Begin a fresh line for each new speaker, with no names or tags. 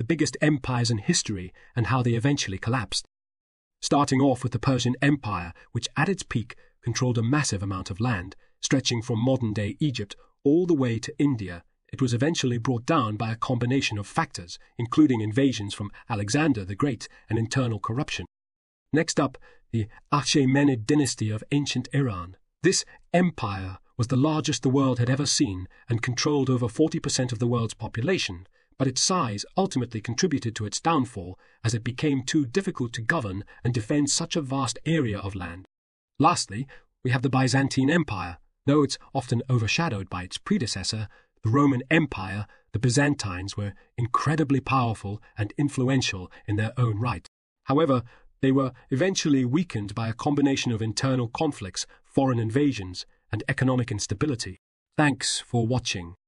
the biggest empires in history and how they eventually collapsed. Starting off with the Persian Empire, which at its peak controlled a massive amount of land, stretching from modern-day Egypt all the way to India, it was eventually brought down by a combination of factors, including invasions from Alexander the Great and internal corruption. Next up, the Achaemenid dynasty of ancient Iran. This empire was the largest the world had ever seen and controlled over 40% of the world's population, but its size ultimately contributed to its downfall as it became too difficult to govern and defend such a vast area of land. Lastly, we have the Byzantine Empire. Though it's often overshadowed by its predecessor, the Roman Empire, the Byzantines were incredibly powerful and influential in their own right. However, they were eventually weakened by a combination of internal conflicts, foreign invasions, and economic instability. Thanks for watching.